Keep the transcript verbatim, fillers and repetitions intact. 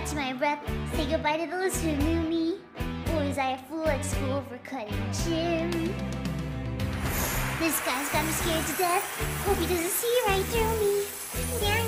catch my breath, say goodbye to those who knew me. Or was I a fool at school for cutting Jim? This guy's got me scared to death. Hope he doesn't see right through me. There